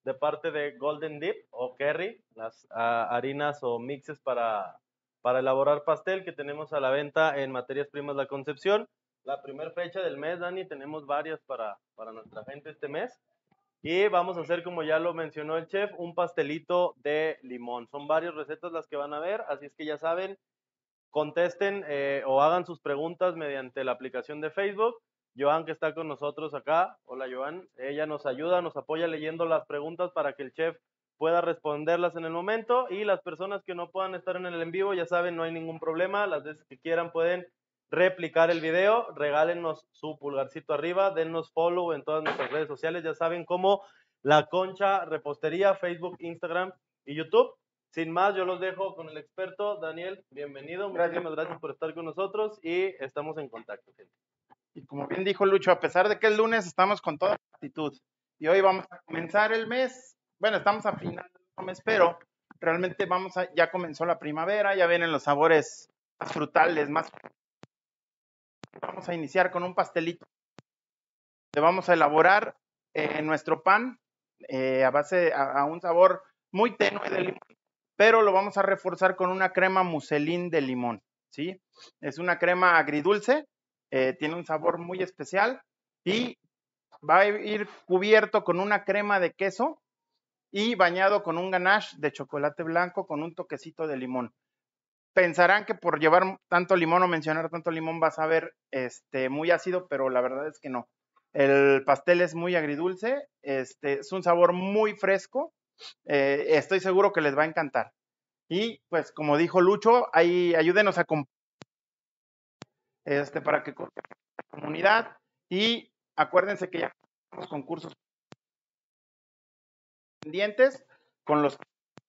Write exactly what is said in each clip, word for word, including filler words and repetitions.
de parte de Golden Dip o Kerry, las uh, harinas o mixes para, para elaborar pastel que tenemos a la venta en Materias Primas La Concepción. La primera fecha del mes, Dani, tenemos varias para, para nuestra gente este mes. Y vamos a hacer, como ya lo mencionó el chef, un pastelito de limón. Son varias recetas las que van a ver, así es que ya saben, contesten eh, o hagan sus preguntas mediante la aplicación de Facebook. Joan, que está con nosotros acá. Hola, Joan. Ella nos ayuda, nos apoya leyendo las preguntas para que el chef pueda responderlas en el momento. Y las personas que no puedan estar en el en vivo, ya saben, no hay ningún problema. Las veces que quieran pueden replicar el video. Regálenos su pulgarcito arriba. Dennos follow en todas nuestras redes sociales. Ya saben, como La Concha Repostería, Facebook, Instagram y YouTube. Sin más, yo los dejo con el experto. Daniel, bienvenido. Gracias. Muchísimas gracias por estar con nosotros y estamos en contacto, gente. Y como bien dijo Lucho, a pesar de que es lunes, estamos con toda actitud. Y hoy vamos a comenzar el mes. Bueno, estamos a final del mes, pero realmente vamos a, ya comenzó la primavera, ya vienen los sabores más frutales, más. Vamos a iniciar con un pastelito. Le vamos a elaborar eh, nuestro pan eh, a base a, a un sabor muy tenue de limón, pero lo vamos a reforzar con una crema muselín de limón, ¿sí? Es una crema agridulce, eh, tiene un sabor muy especial y va a ir cubierto con una crema de queso y bañado con un ganache de chocolate blanco con un toquecito de limón. Pensarán que por llevar tanto limón o mencionar tanto limón vas a ver este, muy ácido, pero la verdad es que no. El pastel es muy agridulce, este, es un sabor muy fresco, eh, estoy seguro que les va a encantar. Y pues como dijo Lucho, ahí ayúdenos a compartir este, para que la comunidad y acuérdense que ya tenemos concursos pendientes con los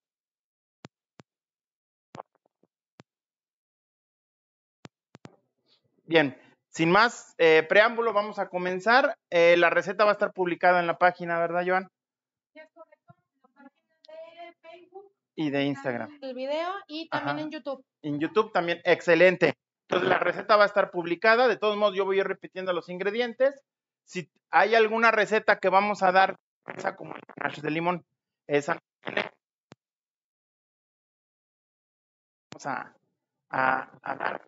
bien, sin más eh, preámbulo, vamos a comenzar. Eh, la receta va a estar publicada en la página, ¿verdad, Joan? Sí, es correcto, en la página de Facebook Y de Instagram. el video y también Ajá. en YouTube. En YouTube también, excelente. Entonces la receta va a estar publicada. De todos modos, yo voy a ir repitiendo los ingredientes. Si hay alguna receta que vamos a dar, esa como el ganache de limón, esa vamos a, a, a dar.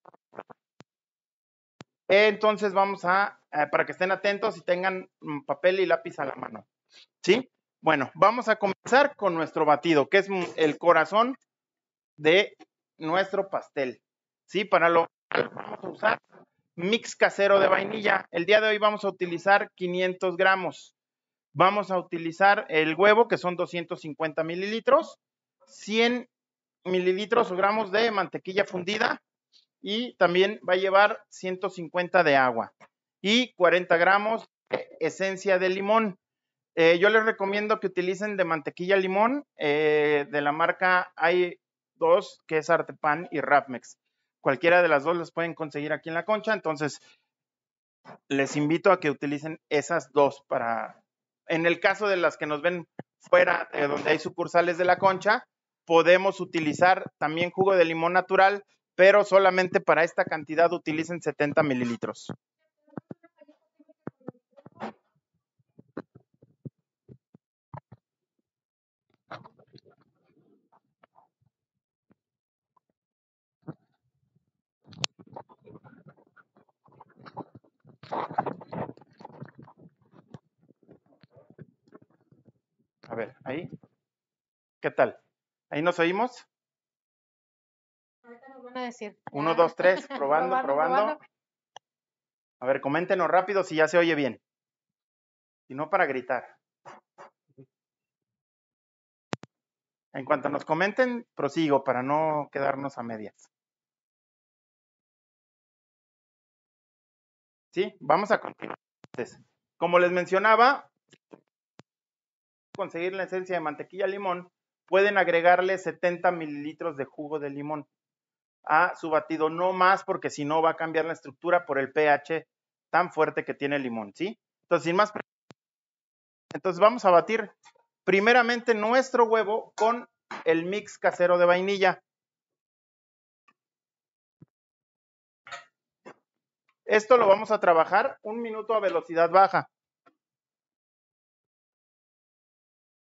Entonces vamos a, eh, para que estén atentos y tengan mm, papel y lápiz a la mano. ¿Sí? Bueno, vamos a comenzar con nuestro batido, que es el corazón de nuestro pastel. ¿Sí? Para lo vamos a usar mix casero de vainilla. El día de hoy vamos a utilizar quinientos gramos. Vamos a utilizar el huevo, que son doscientos cincuenta mililitros, cien mililitros o gramos de mantequilla fundida y también va a llevar ciento cincuenta de agua y cuarenta gramos de esencia de limón. Eh, yo les recomiendo que utilicen de mantequilla limón, eh, de la marca hay dos, que es Artepan y Rapmex. Cualquiera de las dos las pueden conseguir aquí en La Concha, entonces les invito a que utilicen esas dos para, en el caso de las que nos ven fuera de donde hay sucursales de La Concha, podemos utilizar también jugo de limón natural, pero solamente para esta cantidad utilicen setenta mililitros. A ver, ahí. ¿Qué tal? ¿Ahí nos oímos? Ahorita nos van a decir. Uno, dos, tres, probando, Probando, probando. probando. A ver, coméntenos rápido si ya se oye bien. Si no, para gritar. En cuanto nos comenten, prosigo para no quedarnos a medias. ¿Sí? Vamos a continuar. Entonces, como les mencionaba, conseguir la esencia de mantequilla limón, pueden agregarle setenta mililitros de jugo de limón a su batido, no más, porque si no va a cambiar la estructura por el pH tan fuerte que tiene el limón, ¿sí? Entonces, sin más, entonces vamos a batir primeramente nuestro huevo con el mix casero de vainilla. Esto lo vamos a trabajar un minuto a velocidad baja.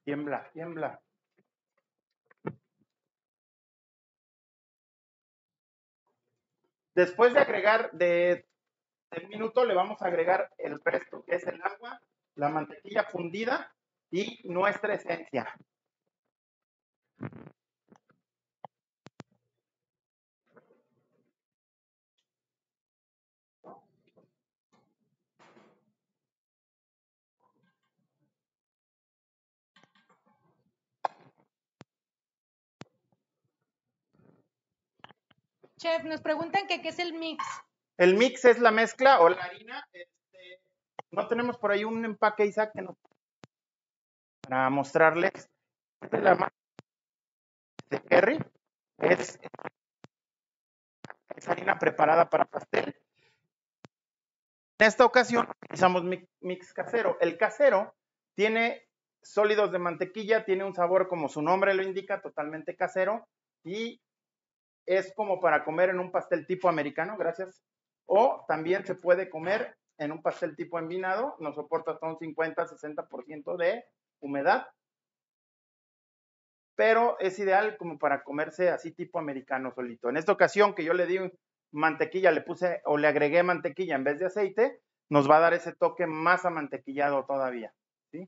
Tiembla, tiembla. Después de agregar de el minuto, le vamos a agregar el presto, que es el agua, la mantequilla fundida y nuestra esencia. Chef, nos preguntan que qué es el mix. El mix es la mezcla o la harina. Este, no tenemos por ahí un empaque, Isaac, que no, para mostrarles. Esta es la marca de Kerry. Es, es harina preparada para pastel. En esta ocasión utilizamos mix, mix casero. El casero tiene sólidos de mantequilla, tiene un sabor como su nombre lo indica, totalmente casero, y es como para comer en un pastel tipo americano, gracias. O también se puede comer en un pastel tipo envinado, nos soporta hasta un cincuenta a sesenta por ciento de humedad, pero es ideal como para comerse así tipo americano solito. En esta ocasión que yo le di mantequilla, le puse o le agregué mantequilla en vez de aceite, nos va a dar ese toque más amantequillado todavía, ¿sí?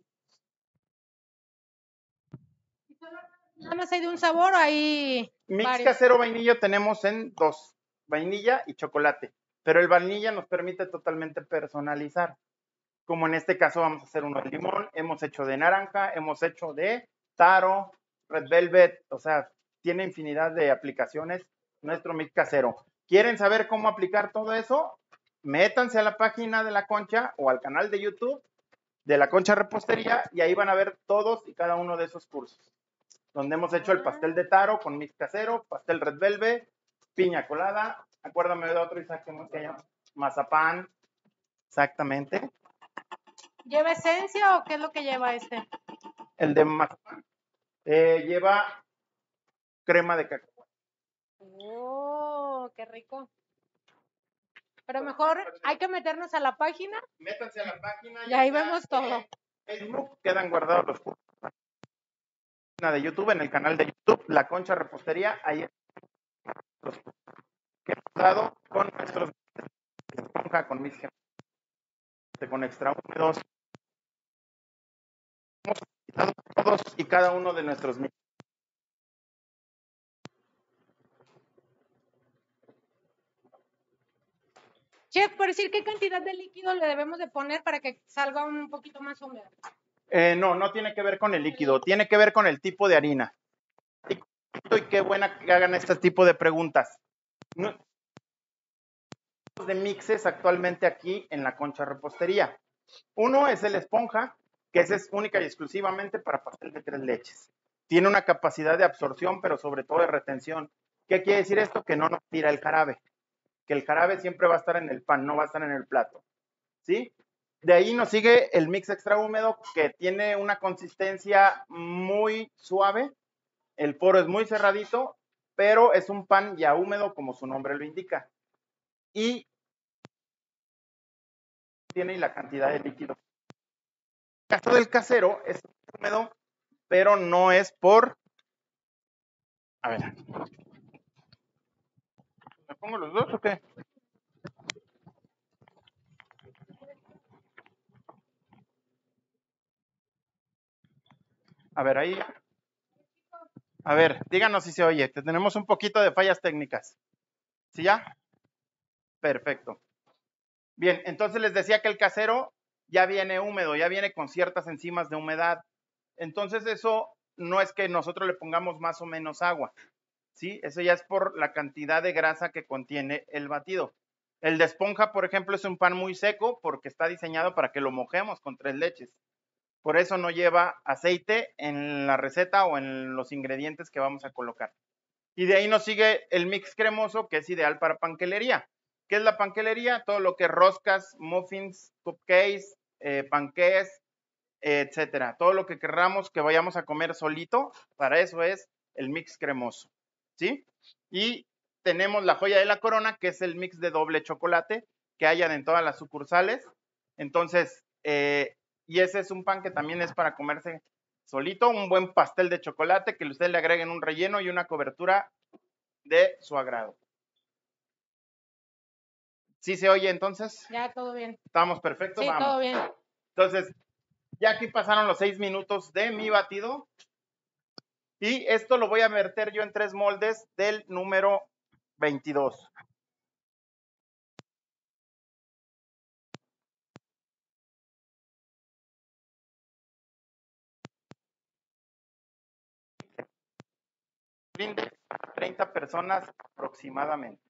¿Nada más hay de un sabor o hay Mix varios? casero vainilla tenemos en dos, vainilla y chocolate, pero el vainilla nos permite totalmente personalizar. Como en este caso vamos a hacer uno de limón, hemos hecho de naranja, hemos hecho de taro, red velvet, o sea, tiene infinidad de aplicaciones nuestro mix casero. ¿Quieren saber cómo aplicar todo eso? Métanse a la página de La Concha o al canal de YouTube de La Concha Repostería y ahí van a ver todos y cada uno de esos cursos, donde hemos hecho el pastel de taro con mix casero, pastel red velvet, piña colada, acuérdame de otro, Isaac, que se llama mazapán, exactamente. ¿Lleva esencia o qué es lo que lleva este? El de mazapán eh, lleva crema de cacao. Oh, qué rico. Pero mejor hay que meternos a la página. Métanse a la página y ahí vemos todo. En Facebook quedan guardados los cursos. De YouTube, en el canal de YouTube, La Concha Repostería, ahí los que hemos dado con nuestros esponja, con mis con extra húmedos. Hemos quitado todos y cada uno de nuestros mix. Chef, por decir, ¿qué cantidad de líquido le debemos de poner para que salga un poquito más húmedo? Eh, no, no tiene que ver con el líquido, tiene que ver con el tipo de harina. Y qué buena que hagan este tipo de preguntas. No, de mixes actualmente aquí en La Concha Repostería. Uno es el esponja, que ese es única y exclusivamente para pastel de tres leches. Tiene una capacidad de absorción, pero sobre todo de retención. ¿Qué quiere decir esto? Que no nos tira el jarabe. Que el jarabe siempre va a estar en el pan, no va a estar en el plato. ¿Sí? De ahí nos sigue el mix extra húmedo, que tiene una consistencia muy suave. El poro es muy cerradito, pero es un pan ya húmedo, como su nombre lo indica. Y tiene la cantidad de líquido. El caso del casero es húmedo, pero no es por... A ver. ¿Me pongo los dos o qué? A ver, ahí. A ver, díganos si se oye. Que tenemos un poquito de fallas técnicas. ¿Sí ya? Perfecto. Bien, entonces les decía que el casero ya viene húmedo, ya viene con ciertas enzimas de humedad. Entonces eso no es que nosotros le pongamos más o menos agua, ¿sí? Eso ya es por la cantidad de grasa que contiene el batido. El de esponja, por ejemplo, es un pan muy seco porque está diseñado para que lo mojemos con tres leches. Por eso no lleva aceite en la receta o en los ingredientes que vamos a colocar. Y de ahí nos sigue el mix cremoso, que es ideal para panquelería. ¿Qué es la panquelería? Todo lo que es roscas, muffins, cupcakes, eh, panqués, eh, etcétera. Todo lo que querramos que vayamos a comer solito, para eso es el mix cremoso, ¿sí? Y tenemos la joya de la corona, que es el mix de doble chocolate que hayan en todas las sucursales. Entonces, eh, y ese es un pan que también es para comerse solito, un buen pastel de chocolate que usted le agreguen un relleno y una cobertura de su agrado. ¿Sí se oye entonces? Ya, todo bien. ¿Estamos perfectos? Sí, Vamos. todo bien. Entonces, ya aquí pasaron los seis minutos de mi batido. Y esto lo voy a verter yo en tres moldes del número veintidós. treinta personas aproximadamente.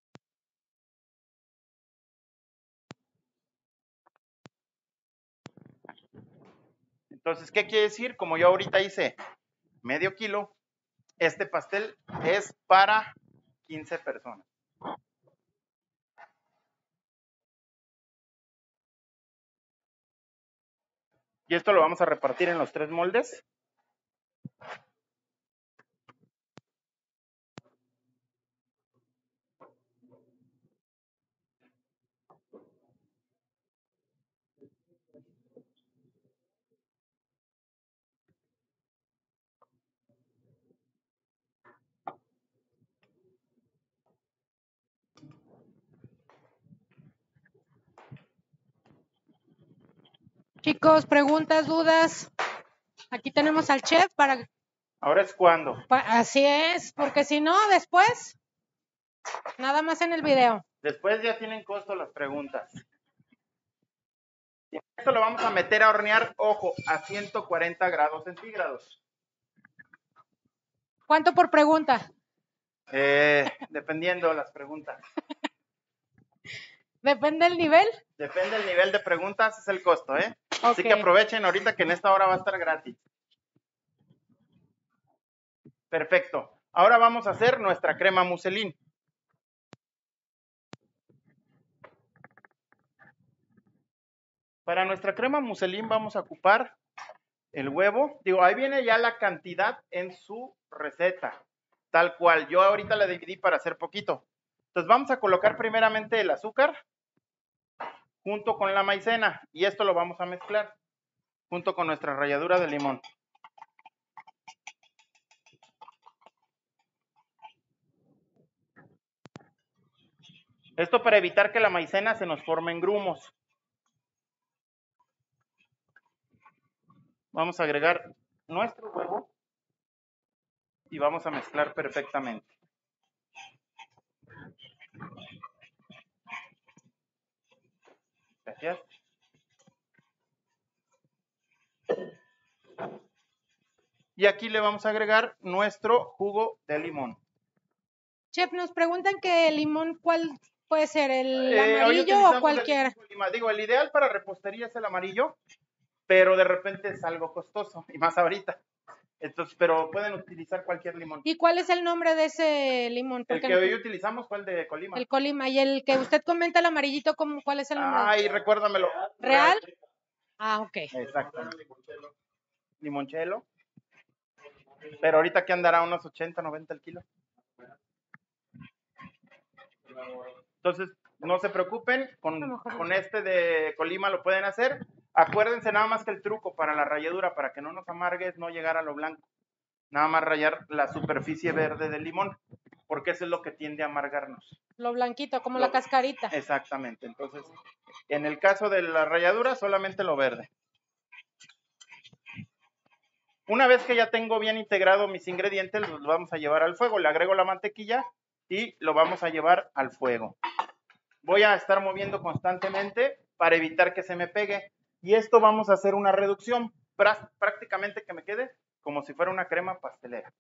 Entonces, ¿qué quiere decir? Como yo ahorita hice medio kilo, este pastel es para quince personas. Y esto lo vamos a repartir en los tres moldes. Chicos, preguntas, dudas. Aquí tenemos al chef para... Ahora es cuando. pa- así es, porque si no, después, nada más en el video. Después ya tienen costo las preguntas. Y esto lo vamos a meter a hornear, ojo, a ciento cuarenta grados centígrados. ¿Cuánto por pregunta? Eh, dependiendo de las preguntas. ¿Depende del nivel? Depende del nivel de preguntas, es el costo, ¿eh? Así Ok. que aprovechen ahorita que en esta hora va a estar gratis. Perfecto. Ahora vamos a hacer nuestra crema muselín. Para nuestra crema muselín vamos a ocupar el huevo. Digo, ahí viene ya la cantidad en su receta, tal cual. Yo ahorita la dividí para hacer poquito. Entonces vamos a colocar primeramente el azúcar junto con la maicena y esto lo vamos a mezclar junto con nuestra ralladura de limón. Esto para evitar que la maicena se nos forme en grumos. Vamos a agregar nuestro huevo y vamos a mezclar perfectamente. Gracias. Y aquí le vamos a agregar nuestro jugo de limón. Chef, nos preguntan que el limón, ¿cuál puede ser? ¿El Eh, hoy amarillo utilizamos o cualquiera? el tipo Lima. Digo, el ideal para repostería es el amarillo, pero de repente es algo costoso, y más ahorita. Entonces, pero pueden utilizar cualquier limón. ¿Y cuál es el nombre de ese limón? El Porque que no- hoy utilizamos fue el de Colima. el Colima. Y el que usted comenta, el amarillito, ¿cómo, ¿cuál es el nombre? Ay, recuérdamelo. ¿Real? Ah, ok. Exactamente. Limonchelo. Pero ahorita que andará unos ochenta, noventa el kilo. Entonces, no se preocupen, con, con este de Colima lo pueden hacer. Acuérdense nada más que el truco para la ralladura, para que no nos amargue, es no llegar a lo blanco. Nada más rayar la superficie verde del limón, porque eso es lo que tiende a amargarnos. Lo blanquito, como Lo- la cascarita. Exactamente. Entonces, en el caso de la ralladura, solamente lo verde. Una vez que ya tengo bien integrado mis ingredientes, los vamos a llevar al fuego. Le agrego la mantequilla y lo vamos a llevar al fuego. Voy a estar moviendo constantemente para evitar que se me pegue. Y esto vamos a hacer una reducción, prá- prácticamente que me quede como si fuera una crema pastelera.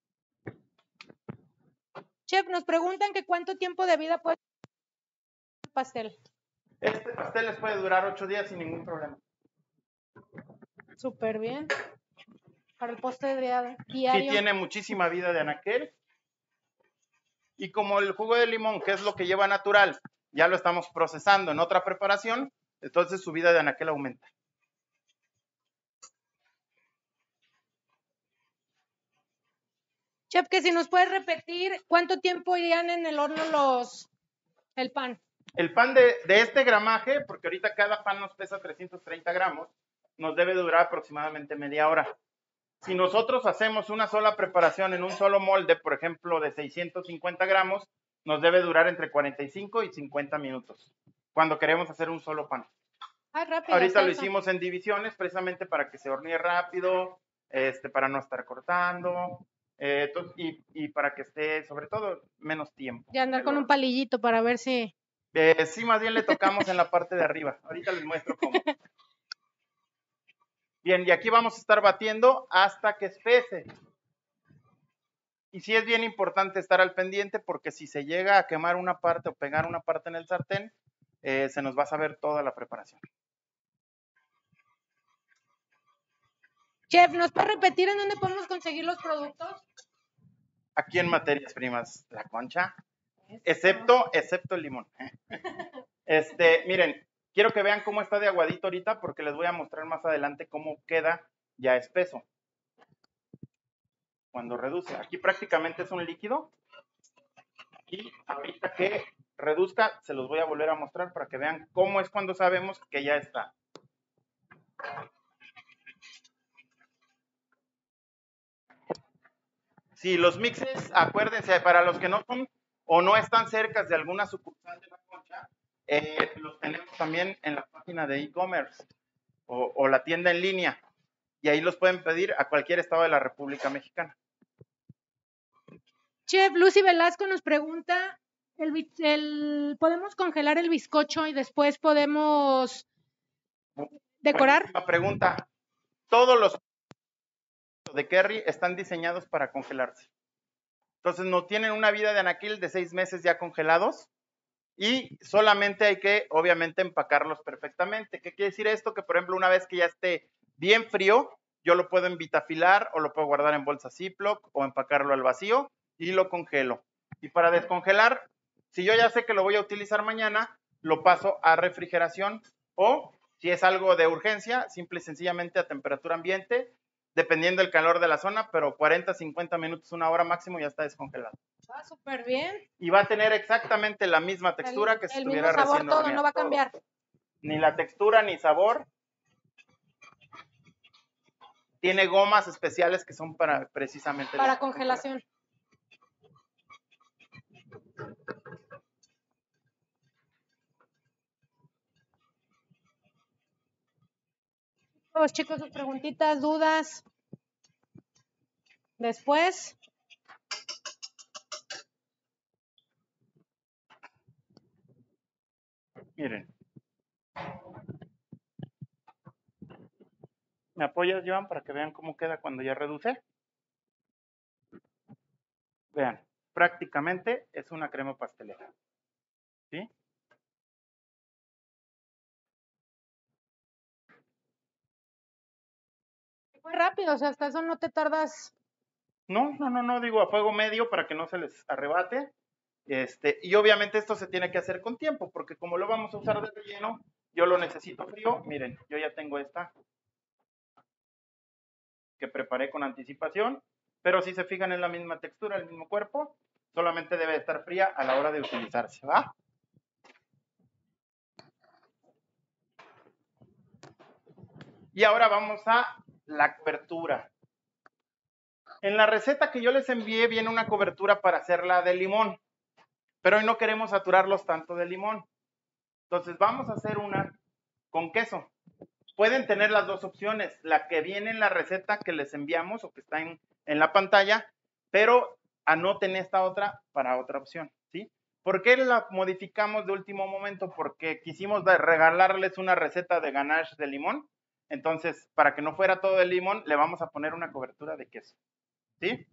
Chef, nos preguntan que cuánto tiempo de vida puede el pastel. Este pastel les puede durar ocho días sin ningún problema. Súper bien. Para el postre diario. Sí tiene muchísima vida de anaquel. Y como el jugo de limón, que es lo que lleva natural, ya lo estamos procesando en otra preparación, entonces su vida de anaquel aumenta. Chef, que si nos puedes repetir cuánto tiempo irían en el horno los el pan. El pan de, de este gramaje, porque ahorita cada pan nos pesa trescientos treinta gramos, nos debe durar aproximadamente media hora. Si nosotros hacemos una sola preparación en un solo molde, por ejemplo, de seiscientos cincuenta gramos, nos debe durar entre cuarenta y cinco y cincuenta minutos, cuando queremos hacer un solo pan. Ah, rápido. Ahorita lo eso. hicimos en divisiones, precisamente para que se hornee rápido, este, para no estar cortando, eh, entonces, y, y para que esté, sobre todo, menos tiempo. Y andar El con un horno. palillito para ver si... Eh, sí, más bien le tocamos en la parte de arriba. Ahorita les muestro cómo. Bien, y aquí vamos a estar batiendo hasta que espese. Y sí es bien importante estar al pendiente porque si se llega a quemar una parte o pegar una parte en el sartén, eh, se nos va a saber toda la preparación. Chef, ¿nos puede repetir en dónde podemos conseguir los productos? Aquí en materias primas, la Concha, Eso. excepto, excepto el limón. Este, miren, quiero que vean cómo está de aguadito ahorita porque les voy a mostrar más adelante cómo queda ya espeso. Cuando reduce, aquí prácticamente es un líquido y ahorita que reduzca se los voy a volver a mostrar para que vean cómo es cuando sabemos que ya está. Sí, los mixes, acuérdense, para los que no son o no están cerca de alguna sucursal de la Concha, eh, los tenemos también en la página de e-commerce o, o la tienda en línea y ahí los pueden pedir a cualquier estado de la República Mexicana. Chef, Lucy Velasco nos pregunta, el, bi- el- ¿podemos congelar el bizcocho y después podemos decorar? Buenísima pregunta. Todos los de Kerry están diseñados para congelarse. Entonces no tienen una vida de anaquil de seis meses ya congelados y solamente hay que, obviamente, empacarlos perfectamente. ¿Qué quiere decir esto? Que, por ejemplo, una vez que ya esté bien frío, yo lo puedo envitafilar o lo puedo guardar en bolsa Ziploc o empacarlo al vacío y lo congelo. Y para descongelar, si yo ya sé que lo voy a utilizar mañana, lo paso a refrigeración o, si es algo de urgencia, simple y sencillamente a temperatura ambiente, dependiendo del calor de la zona, pero cuarenta, cincuenta minutos, una hora máximo ya está descongelado. Va súper bien. Y va a tener exactamente la misma textura El, que si el mismo estuviera sabor, recién todo, horneado. no va a cambiar. Ni la textura ni sabor. Tiene gomas especiales que son para precisamente Para la congelación. Todos chicos, sus preguntitas, dudas. Después, Miren. ¿Me apoyas, Joan, para que vean cómo queda cuando ya reduce? Vean, prácticamente es una crema pastelera. ¿Sí? muy rápido, o sea, hasta eso no te tardas. No, no, no, no, digo a fuego medio para que no se les arrebate. Este, y obviamente esto se tiene que hacer con tiempo, porque como lo vamos a usar de relleno, yo lo necesito frío. Miren, yo ya tengo esta que preparé con anticipación, pero si se fijan en la misma textura, el mismo cuerpo, solamente debe estar fría a la hora de utilizarse, ¿va? Y ahora vamos a la cobertura. En la receta que yo les envié viene una cobertura para hacerla de limón, pero hoy no queremos saturarlos tanto de limón. Entonces vamos a hacer una con queso. Pueden tener las dos opciones, la que viene en la receta que les enviamos o que está en, en la pantalla, pero anoten esta otra para otra opción, ¿sí? ¿Por qué la modificamos de último momento? Porque quisimos regalarles una receta de ganache de limón. Entonces, para que no fuera todo de limón, le vamos a poner una cobertura de queso, ¿sí?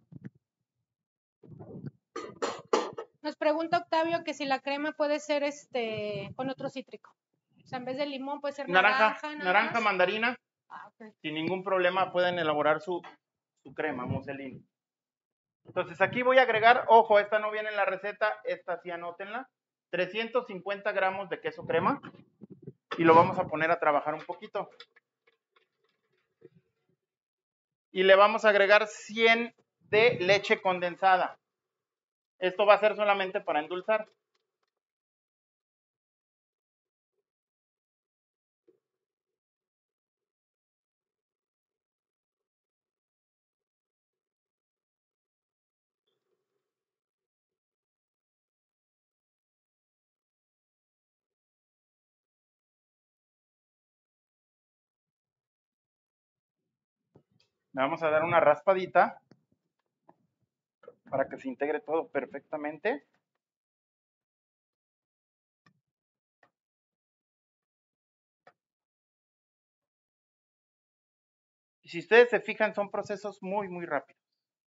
Nos pregunta Octavio que si la crema puede ser este con otro cítrico. O sea, en vez de limón puede ser Naranja, naranja, nada naranja, más. mandarina, Ah, ok. sin ningún problema pueden elaborar su, su crema, muselina. Entonces aquí voy a agregar, ojo, esta no viene en la receta, esta sí anótenla, trescientos cincuenta gramos de queso crema y lo vamos a poner a trabajar un poquito. Y le vamos a agregar cien de leche condensada. Esto va a ser solamente para endulzar. Le vamos a dar una raspadita para que se integre todo perfectamente. Y si ustedes se fijan, son procesos muy, muy rápidos.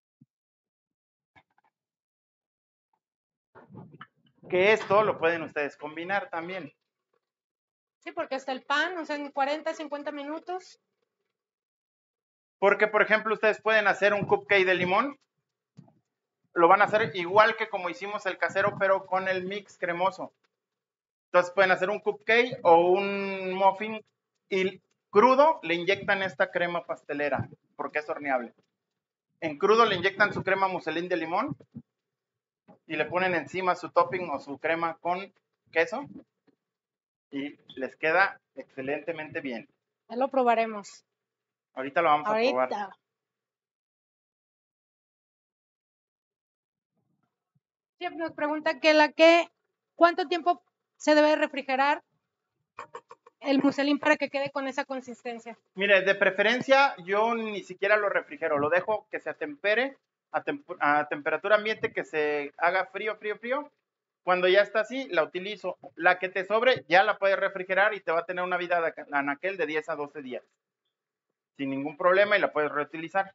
Que esto lo pueden ustedes combinar también. Sí, porque hasta el pan, o sea, en cuarenta, cincuenta minutos. Porque, por ejemplo, ustedes pueden hacer un cupcake de limón. Lo van a hacer igual que como hicimos el casero, pero con el mix cremoso. Entonces pueden hacer un cupcake o un muffin y crudo le inyectan esta crema pastelera, porque es horneable. En crudo le inyectan su crema muselín de limón y le ponen encima su topping o su crema con queso y les queda excelentemente bien. Ya lo probaremos. Ahorita lo vamos a probar. Ahorita. Chef nos pregunta que la que, ¿cuánto tiempo se debe refrigerar el muselín para que quede con esa consistencia? Mire, de preferencia yo ni siquiera lo refrigero, lo dejo que se atempere a, tem a temperatura ambiente, que se haga frío, frío, frío. Cuando ya está así, la utilizo. La que te sobre ya la puedes refrigerar y te va a tener una vida de anaquel de diez a doce días. Sin ningún problema y la puedes reutilizar.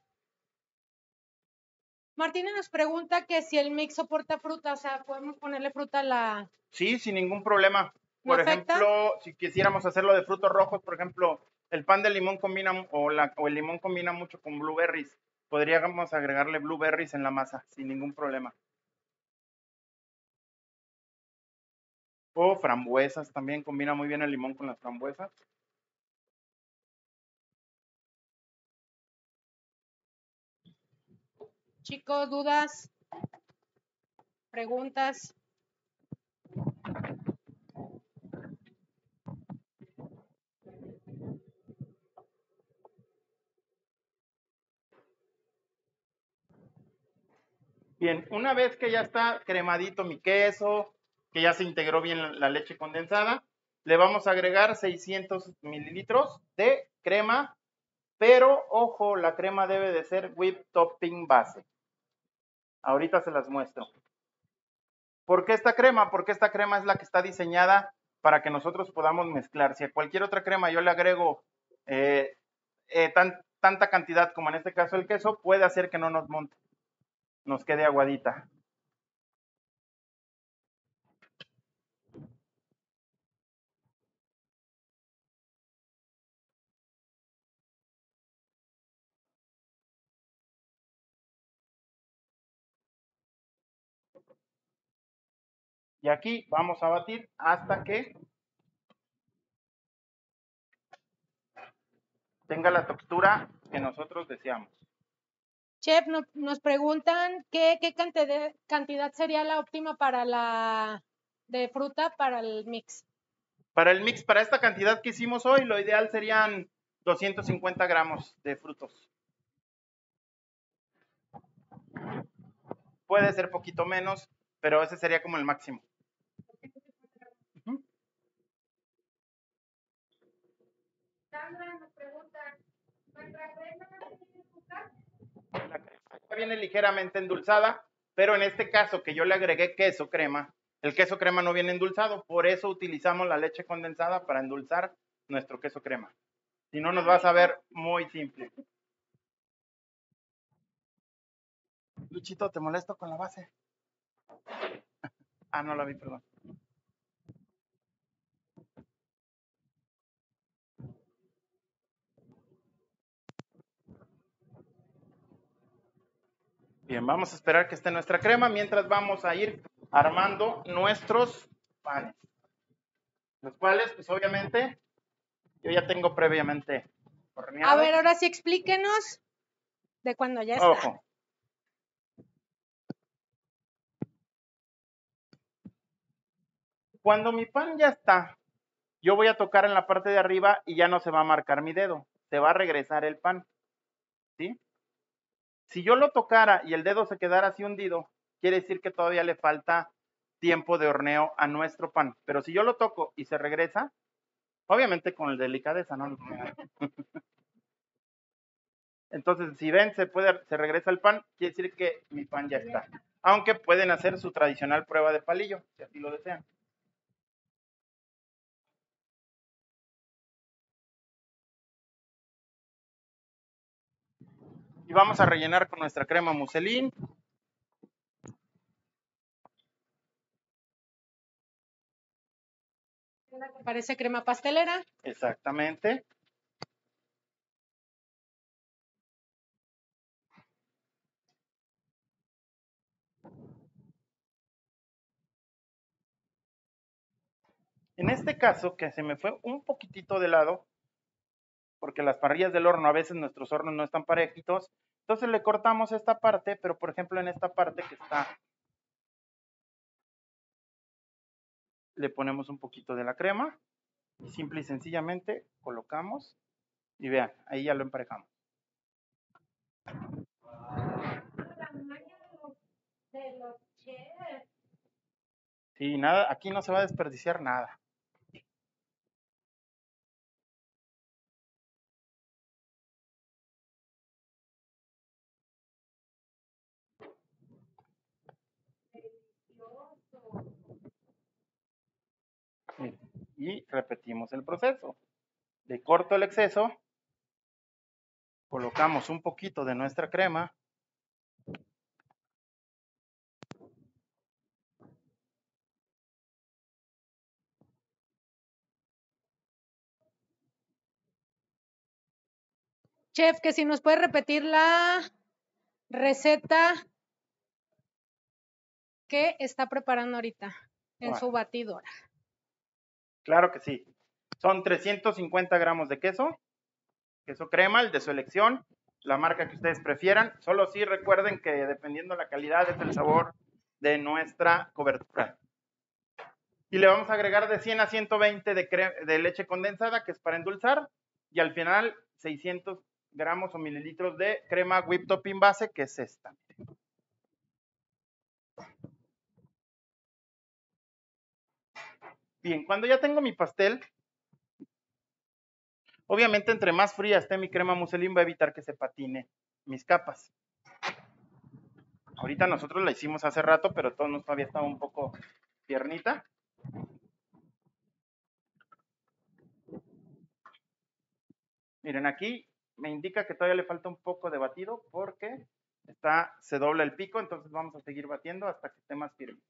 Martina nos pregunta que si el mix soporta fruta, o sea, podemos ponerle fruta a la... Sí, sin ningún problema. ¿No Por afecta? ejemplo, si quisiéramos hacerlo de frutos rojos, por ejemplo, el pan de limón combina, o, la, o el limón combina mucho con blueberries. Podríamos agregarle blueberries en la masa, sin ningún problema. O frambuesas, también combina muy bien el limón con las frambuesas. Chicos, dudas, preguntas. Bien, una vez que ya está cremadito mi queso, que ya se integró bien la leche condensada, le vamos a agregar seiscientos mililitros de crema, pero ojo, la crema debe de ser whipped topping base. Ahorita se las muestro. ¿Por qué esta crema? Porque esta crema es la que está diseñada para que nosotros podamos mezclar. Si a cualquier otra crema yo le agrego eh, eh, tan, tanta cantidad como en este caso el queso, puede hacer que no nos monte, nos quede aguadita. Y aquí vamos a batir hasta que tenga la textura que nosotros deseamos. Chef, no, nos preguntan qué, qué cantidad, cantidad sería la óptima para la de fruta para el mix. Para el mix, para esta cantidad que hicimos hoy, lo ideal serían doscientos cincuenta gramos de frutos. Puede ser poquito menos, pero ese sería como el máximo. Uh-huh. Sandra nos pregunta, ¿nuestra crema tiene azúcar? La crema viene ligeramente endulzada, pero en este caso que yo le agregué queso crema, el queso crema no viene endulzado, por eso utilizamos la leche condensada para endulzar nuestro queso crema. Si no, nos va a saber muy simple. Luchito, ¿te molesto con la base? Ah, no la vi, perdón. Bien, vamos a esperar que esté nuestra crema mientras vamos a ir armando nuestros panes. Los cuales, pues obviamente, yo ya tengo previamente horneados. A ver, ahora sí explíquenos de cuando ya está. Ojo. Cuando mi pan ya está, yo voy a tocar en la parte de arriba y ya no se va a marcar mi dedo. Se va a regresar el pan. ¿Sí? Si yo lo tocara y el dedo se quedara así hundido, quiere decir que todavía le falta tiempo de horneo a nuestro pan. Pero si yo lo toco y se regresa, obviamente con el delicadeza, ¿no? Entonces, si ven, se puede, se regresa el pan, quiere decir que mi pan ya está. Aunque pueden hacer su tradicional prueba de palillo, si así lo desean. Y vamos a rellenar con nuestra crema muselín. Parece crema pastelera. Exactamente. En este caso, que se me fue un poquitito de lado, porque las parrillas del horno, a veces nuestros hornos no están parejitos, entonces le cortamos esta parte, pero por ejemplo en esta parte que está, le ponemos un poquito de la crema, y simple y sencillamente colocamos, y vean, ahí ya lo emparejamos. Sí, nada, aquí no se va a desperdiciar nada. Y repetimos el proceso. Le corto el exceso, colocamos un poquito de nuestra crema, Chef, que si nos puede repetir la receta que está preparando ahorita en Bueno. su batidora. Claro que sí. Son trescientos cincuenta gramos de queso, queso crema, el de su elección, la marca que ustedes prefieran. Solo sí recuerden que dependiendo la calidad es el sabor de nuestra cobertura. Y le vamos a agregar de cien a ciento veinte de, de leche condensada, que es para endulzar. Y al final seiscientos gramos o mililitros de crema whipped topping base, que es esta. Bien, cuando ya tengo mi pastel, obviamente entre más fría esté mi crema muselín va a evitar que se patine mis capas. Ahorita nosotros la hicimos hace rato, pero todo todavía estaba un poco tiernita. Miren, aquí me indica que todavía le falta un poco de batido porque está, se dobla el pico, entonces vamos a seguir batiendo hasta que esté más firme.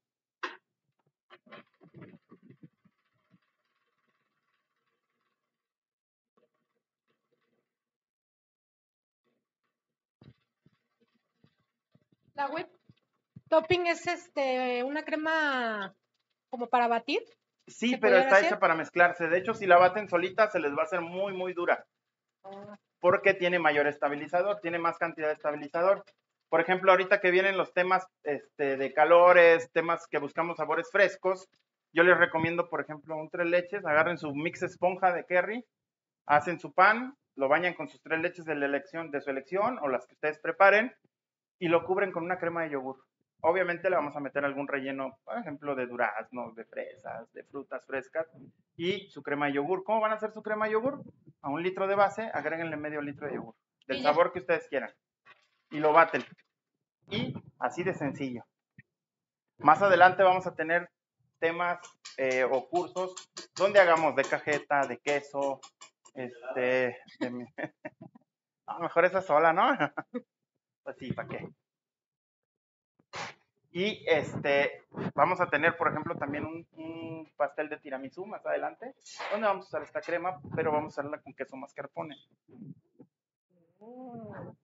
La whip topping es este una crema como para batir. Sí, pero está hacer? hecha para mezclarse. De hecho, si la baten solita, se les va a hacer muy, muy dura. Ah. Porque tiene mayor estabilizador, tiene más cantidad de estabilizador. Por ejemplo, ahorita que vienen los temas este, de calores, temas que buscamos sabores frescos, yo les recomiendo, por ejemplo, un tres leches, agarren su mix esponja de Kerry, hacen su pan, lo bañan con sus tres leches de, la elección, de su elección o las que ustedes preparen y lo cubren con una crema de yogur. Obviamente le vamos a meter algún relleno, por ejemplo, de duraznos, de fresas, de frutas frescas y su crema de yogur. ¿Cómo van a hacer su crema de yogur? A un litro de base, agréguenle medio litro de yogur, del sabor que ustedes quieran. Y lo baten. Y así de sencillo. Más adelante vamos a tener temas eh, o cursos donde hagamos de cajeta, de queso, este... De... A lo mejor esa sola, ¿no? Pues sí, ¿para qué? Y este, vamos a tener, por ejemplo, también un, un pastel de tiramisú más adelante, donde vamos a usar esta crema, pero vamos a usarla con queso mascarpone. Oh.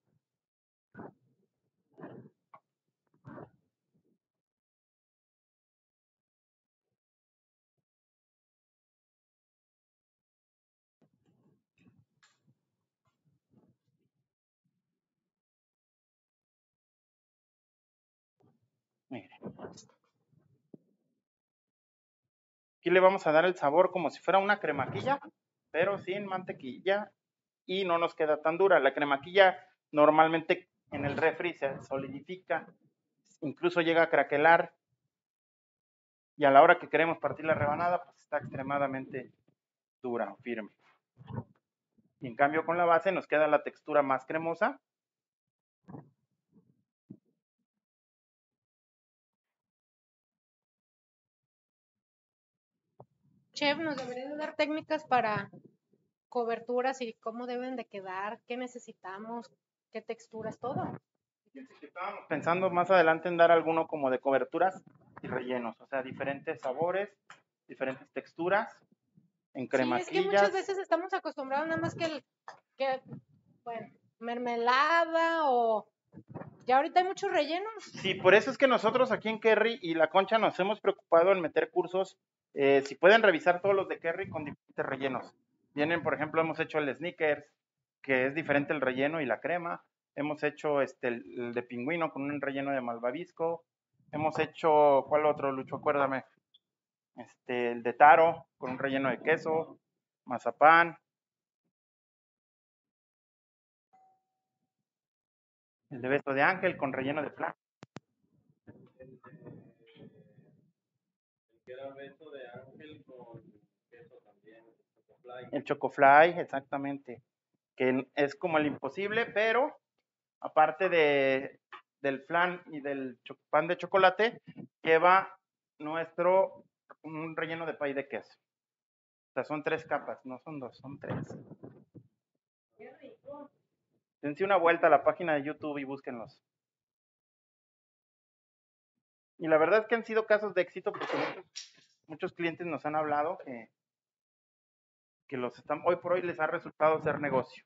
Miren. Aquí le vamos a dar el sabor como si fuera una cremaquilla, pero sin mantequilla y no nos queda tan dura. La cremaquilla normalmente en el refri se solidifica, incluso llega a craquelar y a la hora que queremos partir la rebanada, pues está extremadamente dura o firme. Y en cambio con la base nos queda la textura más cremosa. Chef, ¿nos debería de dar técnicas para coberturas y cómo deben de quedar? ¿Qué necesitamos? ¿Qué texturas? Todo. Estábamos pensando más adelante en dar alguno como de coberturas y rellenos, o sea, diferentes sabores, diferentes texturas, en Sí, cremasillas. es que muchas veces estamos acostumbrados nada más que el, que, bueno, mermelada o... Ya ahorita hay muchos rellenos. Sí, por eso es que nosotros aquí en Kerry y La Concha nos hemos preocupado en meter cursos, eh, si pueden revisar todos los de Kerry con diferentes rellenos. Vienen, por ejemplo, hemos hecho el Snickers, que es diferente el relleno y la crema. Hemos hecho este, el, el de pingüino con un relleno de malvavisco. Hemos hecho, ¿cuál otro, Lucho? Acuérdame. Este, el de taro con un relleno de queso, mazapán. El de beso de ángel con relleno de flan. Que era beso de ángel con queso también, chocofly. El chocofly, exactamente. Que es como el imposible, pero aparte de, del flan y del pan de chocolate, lleva nuestro un relleno de pay de queso. O sea, son tres capas, no son dos, son tres. Dense una vuelta a la página de YouTube y búsquenlos. Y la verdad es que han sido casos de éxito porque muchos, muchos clientes nos han hablado que, que los están, hoy por hoy les ha resultado ser negocio.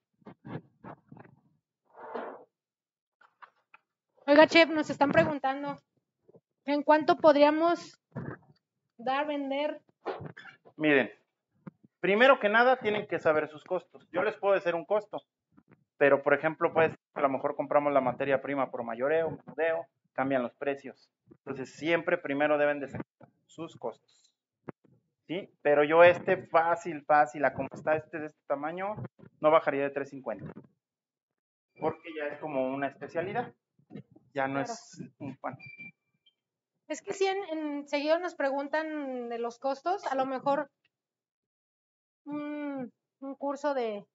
Oiga, chef, nos están preguntando, ¿en cuánto podríamos dar, vender? Miren, primero que nada tienen que saber sus costos. Yo les puedo decir un costo, pero por ejemplo, pues a lo mejor compramos la materia prima por mayoreo, menudeo, cambian los precios. Entonces siempre primero deben de saber sus costos. ¿Sí? Pero yo este fácil, fácil, a como está este de este tamaño, no bajaría de tres cincuenta. Porque ya es como una especialidad. Ya no Claro. es un pan. Es que si en, en seguido nos preguntan de los costos, a lo mejor un, un curso de,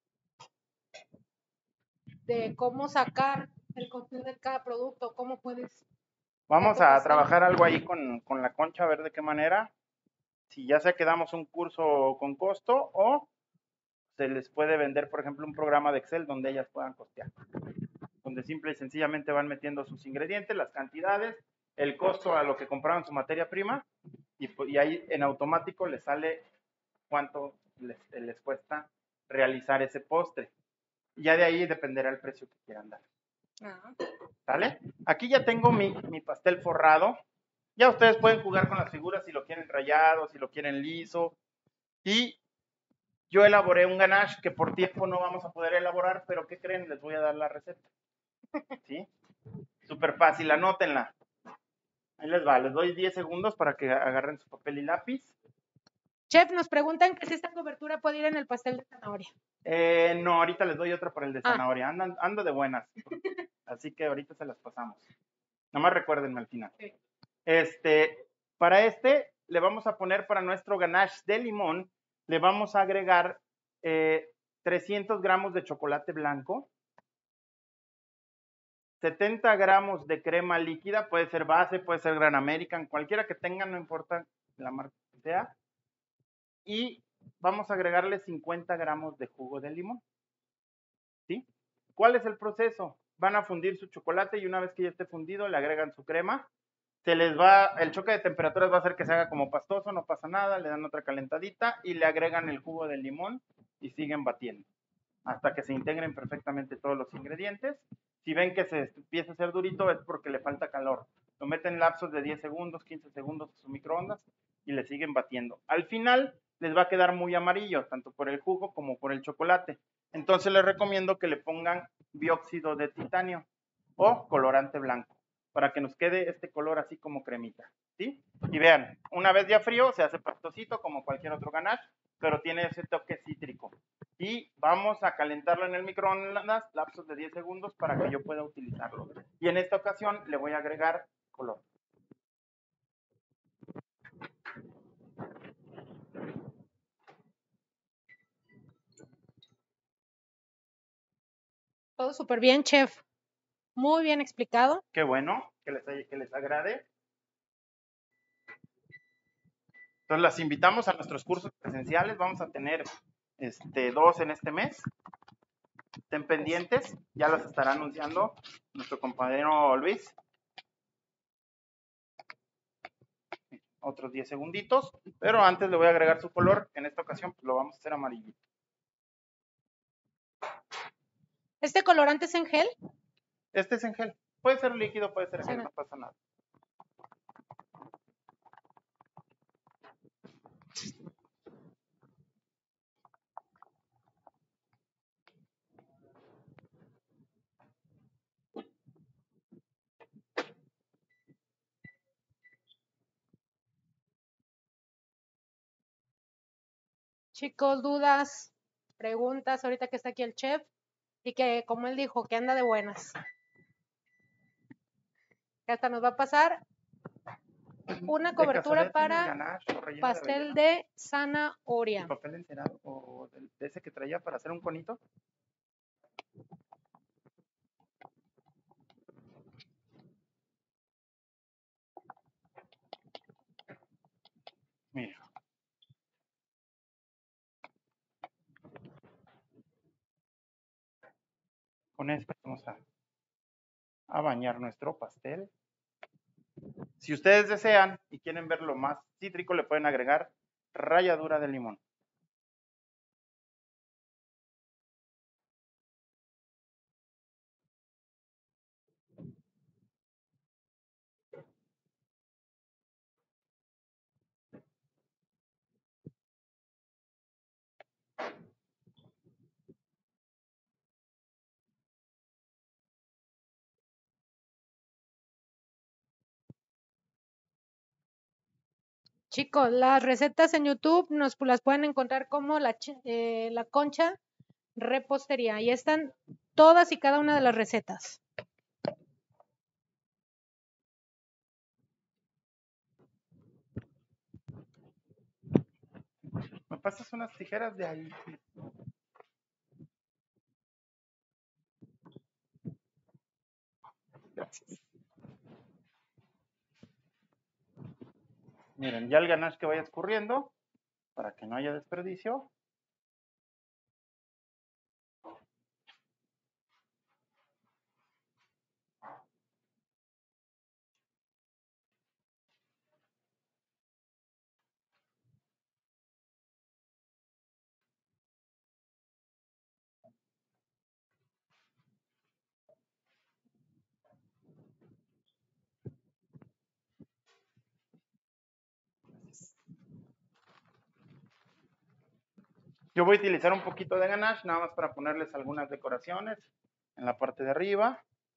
de cómo sacar el costo de cada producto, cómo puedes... Vamos ¿Qué a pasó? trabajar algo ahí con, con la Concha, a ver de qué manera. Si ya sea que damos un curso con costo o se les puede vender, por ejemplo, un programa de Excel donde ellas puedan costear. Donde simple y sencillamente van metiendo sus ingredientes, las cantidades, el costo a lo que compraron su materia prima y, y ahí en automático les sale cuánto les, les cuesta realizar ese postre. Y ya de ahí dependerá el precio que quieran dar. Ah. ¿Sale? Aquí ya tengo mi, mi pastel forrado. Ya ustedes pueden jugar con las figuras si lo quieren rayado, si lo quieren liso. Y yo elaboré un ganache que por tiempo no vamos a poder elaborar, pero ¿qué creen? Les voy a dar la receta. ¿Sí? Súper fácil, anótenla. Ahí les va, les doy diez segundos para que agarren su papel y lápiz. Chef, nos preguntan que si esta cobertura puede ir en el pastel de zanahoria. Eh, no, ahorita les doy otra para el de Ah. zanahoria. Andan, ando de buenas. Así que ahorita se las pasamos. Nomás recuérdenme al final. Sí. Este, para este le vamos a poner para nuestro ganache de limón, le vamos a agregar eh, trescientos gramos de chocolate blanco, setenta gramos de crema líquida, puede ser base, puede ser Gran American, cualquiera que tengan, no importa la marca que sea, y vamos a agregarle cincuenta gramos de jugo de limón. ¿Sí? ¿Cuál es el proceso? Van a fundir su chocolate y una vez que ya esté fundido le agregan su crema. Se les va, el choque de temperaturas va a hacer que se haga como pastoso, no pasa nada, le dan otra calentadita y le agregan el jugo de limón y siguen batiendo hasta que se integren perfectamente todos los ingredientes. Si ven que se empieza a hacer durito es porque le falta calor. Lo meten en lapsos de diez segundos, quince segundos a su microondas y le siguen batiendo. Al final les va a quedar muy amarillo, tanto por el jugo como por el chocolate. Entonces les recomiendo que le pongan dióxido de titanio o colorante blanco para que nos quede este color así como cremita, ¿sí? Y vean, una vez ya frío se hace pastosito como cualquier otro ganache, pero tiene ese toque cítrico. Y vamos a calentarlo en el microondas, lapsos de diez segundos para que yo pueda utilizarlo. Y en esta ocasión le voy a agregar color. Todo súper bien, chef. Muy bien explicado. Qué bueno, que les, que les agrade. Entonces las invitamos a nuestros cursos presenciales. Vamos a tener este, dos en este mes. Estén pendientes, ya los estará anunciando nuestro compañero Luis. Otros diez segunditos, pero antes le voy a agregar su color. En esta ocasión pues, lo vamos a hacer amarillito. ¿Este colorante es en gel? Este es en gel. Puede ser líquido, puede ser en Sí, gel, no. no pasa nada. Chicos, dudas, preguntas, ahorita que está aquí el chef y que, como él dijo, que anda de buenas. Que hasta nos va a pasar una De cobertura casualidad, ¿tienes para ganache o relleno de pastel relleno? de ¿Y zanahoria. papel encerado o de, de ese que traía para hacer un conito? Mira. Con esto vamos a, a bañar nuestro pastel. Si ustedes desean y quieren verlo más cítrico, le pueden agregar ralladura de limón. Chicos, las recetas en YouTube nos las pueden encontrar como la, ch- eh, la Concha Repostería. Ahí están todas y cada una de las recetas. ¿Me pasas unas tijeras de ahí? Gracias. Miren, ya el ganache que vaya escurriendo, para que no haya desperdicio. Yo voy a utilizar un poquito de ganache, nada más para ponerles algunas decoraciones en la parte de arriba.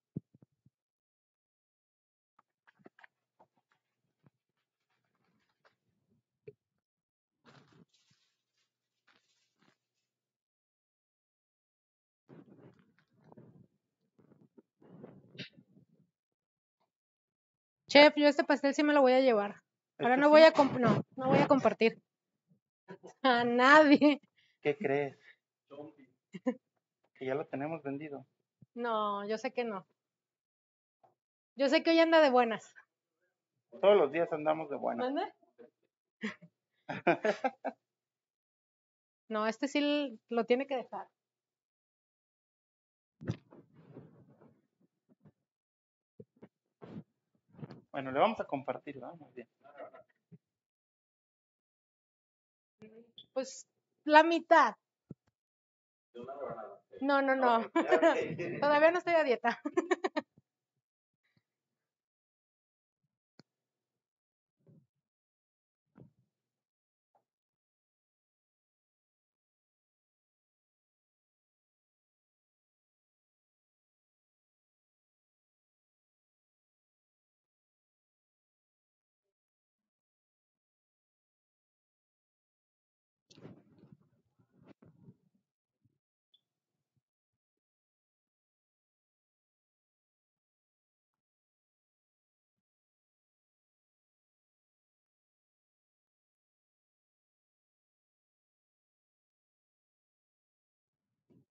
Chef, yo este pastel sí me lo voy a llevar. Ahora ¿Este no sí? voy a comp- no, no voy a compartir. A nadie. ¿Qué crees? Que ya lo tenemos vendido. No, yo sé que no. Yo sé que hoy anda de buenas. Todos los días andamos de buena. ¿Mande? No, este sí l- lo tiene que dejar. Bueno, le vamos a compartir, ¿verdad? Más bien. Pues la mitad. No, no, no. Todavía no estoy a dieta.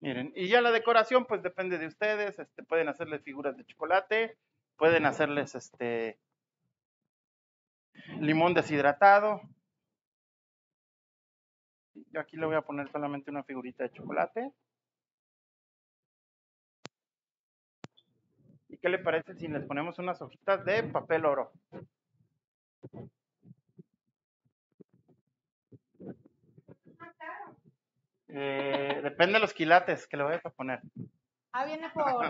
Miren, y ya la decoración, pues depende de ustedes. Este, pueden hacerles figuras de chocolate, pueden hacerles este limón deshidratado. Yo aquí le voy a poner solamente una figurita de chocolate. ¿Y qué le parece si les ponemos unas hojitas de papel oro? Eh, depende de los quilates que le vayas a poner. Ah, viene por...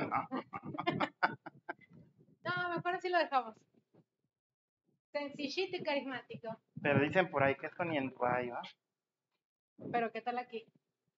No, mejor así lo dejamos. Sencillito y carismático. Pero dicen por ahí que esto ni en Dubái, ¿va? Pero ¿qué tal aquí?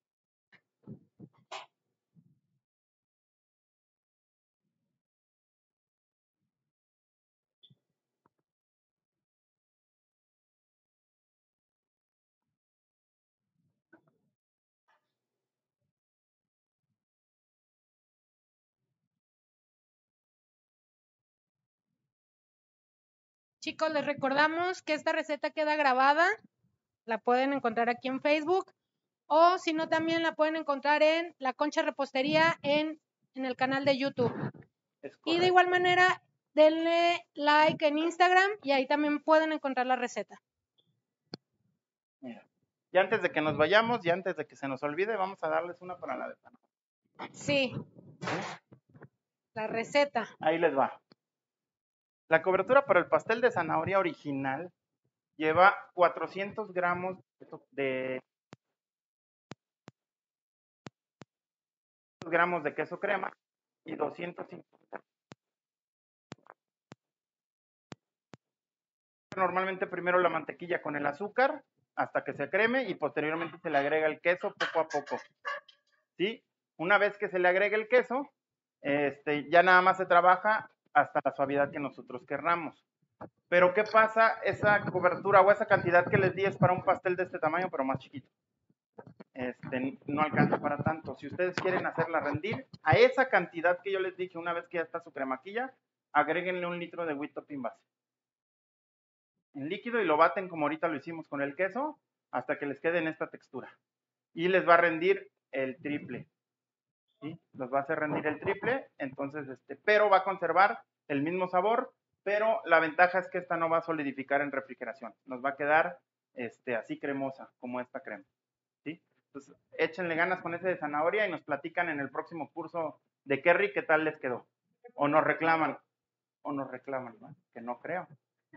Chicos, les recordamos que esta receta queda grabada. La pueden encontrar aquí en Facebook. O si no, también la pueden encontrar en La Concha Repostería en, en el canal de YouTube. Y de igual manera, denle like en Instagram y ahí también pueden encontrar la receta. Mira. Y antes de que nos vayamos y antes de que se nos olvide, vamos a darles una para la de pan. Sí. La receta. Ahí les va. La cobertura para el pastel de zanahoria original lleva cuatrocientos gramos de gramos de queso crema y doscientos cincuenta. Normalmente primero la mantequilla con el azúcar hasta que se creme y posteriormente se le agrega el queso poco a poco. ¿Sí? Una vez que se le agrega el queso, este, ya nada más se trabaja hasta la suavidad que nosotros querramos. Pero ¿qué pasa? Esa cobertura o esa cantidad que les di es para un pastel de este tamaño, pero más chiquito. Este, no alcanza para tanto. Si ustedes quieren hacerla rendir, a esa cantidad que yo les dije, una vez que ya está su cremaquilla, agréguenle un litro de whipped topping base en líquido y lo baten como ahorita lo hicimos con el queso hasta que les quede en esta textura. Y les va a rendir el triple. ¿Sí? Los va a hacer rendir el triple, entonces, este, pero va a conservar el mismo sabor, pero la ventaja es que esta no va a solidificar en refrigeración. Nos va a quedar este, así cremosa, como esta crema. ¿Sí? Entonces, échenle ganas con ese de zanahoria y nos platican en el próximo curso de Kerry qué tal les quedó. O nos reclaman, o nos reclaman, ¿no? Que no creo.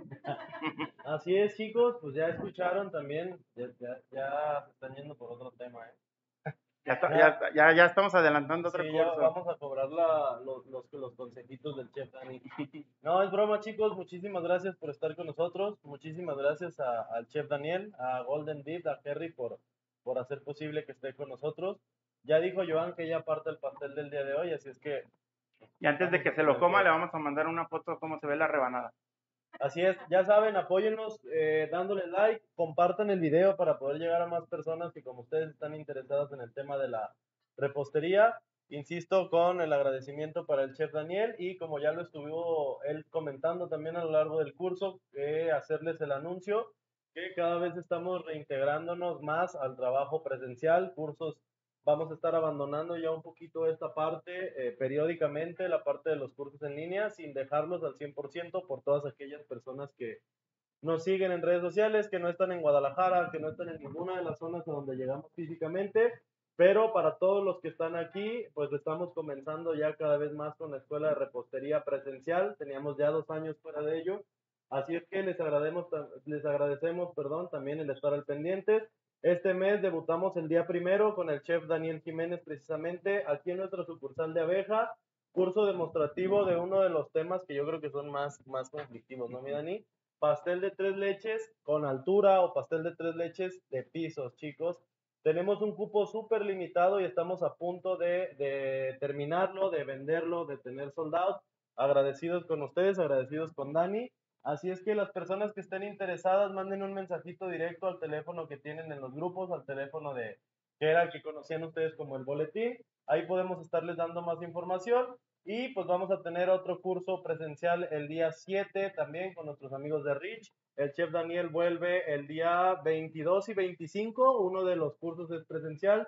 Así es, chicos, pues ya escucharon también, ya, ya, ya se están yendo por otro tema, ¿eh? Ya, está, ya, ya, ya estamos adelantando otro Sí, curso. ya vamos a cobrar la, los, los, los consejitos del chef Dani. No, es broma, chicos, muchísimas gracias por estar con nosotros, muchísimas gracias a, al chef Daniel, a Golden Beat, a Kerry por, por hacer posible que esté con nosotros. Ya dijo Joan que ella parte el pastel del día de hoy, así es que... Y antes de que se lo coma, le vamos a mandar una foto de cómo se ve la rebanada. Así es, ya saben, apóyennos eh, dándole like, compartan el video para poder llegar a más personas que como ustedes están interesadas en el tema de la repostería. Insisto, con el agradecimiento para el chef Daniel y como ya lo estuvo él comentando también a lo largo del curso, eh, hacerles el anuncio que cada vez estamos reintegrándonos más al trabajo presencial, cursos. Vamos a estar abandonando ya un poquito esta parte eh, periódicamente, la parte de los cursos en línea, sin dejarlos al cien por ciento por todas aquellas personas que nos siguen en redes sociales, que no están en Guadalajara, que no están en ninguna de las zonas a donde llegamos físicamente, pero para todos los que están aquí, pues estamos comenzando ya cada vez más con la escuela de repostería presencial, teníamos ya dos años fuera de ello, así es que les agradecemos, les agradecemos perdón, también el estar al pendientes. Este mes debutamos el día primero con el chef Daniel Jiménez precisamente aquí en nuestra sucursal de Abeja, curso demostrativo de uno de los temas que yo creo que son más, más conflictivos, ¿no, mi Dani? Pastel de tres leches con altura o pastel de tres leches de pisos, chicos. Tenemos un cupo súper limitado y estamos a punto de, de terminarlo, de venderlo, de tener sold out. Agradecidos con ustedes, agradecidos con Dani. Así es que las personas que estén interesadas manden un mensajito directo al teléfono que tienen en los grupos, al teléfono de que era el que conocían ustedes como el boletín. Ahí podemos estarles dando más información y pues vamos a tener otro curso presencial el día siete también con nuestros amigos de Rich. El chef Daniel vuelve el día veintidós y veinticinco, uno de los cursos es presencial,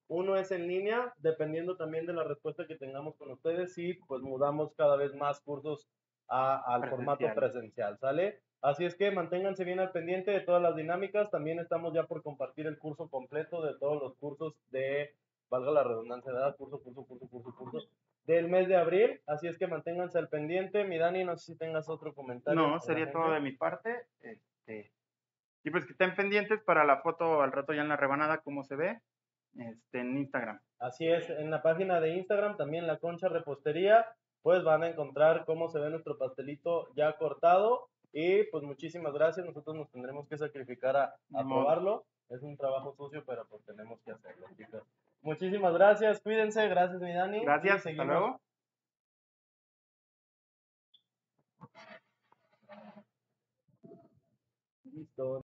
uno es en línea, dependiendo también de la respuesta que tengamos con ustedes, y pues mudamos cada vez más cursos a- al Presencial. formato presencial, ¿sale? Así es que manténganse bien al pendiente de todas las dinámicas. También estamos ya por compartir el curso completo de todos los cursos de, valga la redundancia, ¿verdad? Curso, curso, curso, curso, curso, del mes de abril. Así es que manténganse al pendiente. Mi Dani, no sé si tengas otro comentario. No, para la sería todo gente. de mi parte. Este, y pues que estén pendientes para la foto al rato ya en la rebanada, cómo se ve, este, en Instagram. Así es, en la página de Instagram, también La Concha Repostería, pues van a encontrar cómo se ve nuestro pastelito ya cortado. Y pues muchísimas gracias, nosotros nos tendremos que sacrificar a, a Ni modo. probarlo. Es un trabajo sucio, pero pues tenemos que hacerlo, chicos. Muchísimas gracias, cuídense, gracias mi Dani. y Gracias, hasta seguimos. luego. Listo.